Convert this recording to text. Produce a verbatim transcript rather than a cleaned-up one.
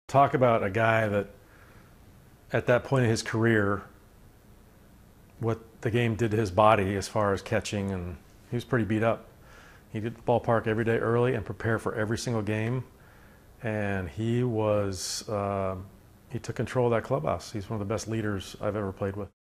Talk about a guy that at that point in his career, what the game did to his body as far as catching, and he was pretty beat up. He did the ballpark every day early and prepare for every single game, and he was uh, he took control of that clubhouse. He's one of the best leaders I've ever played with.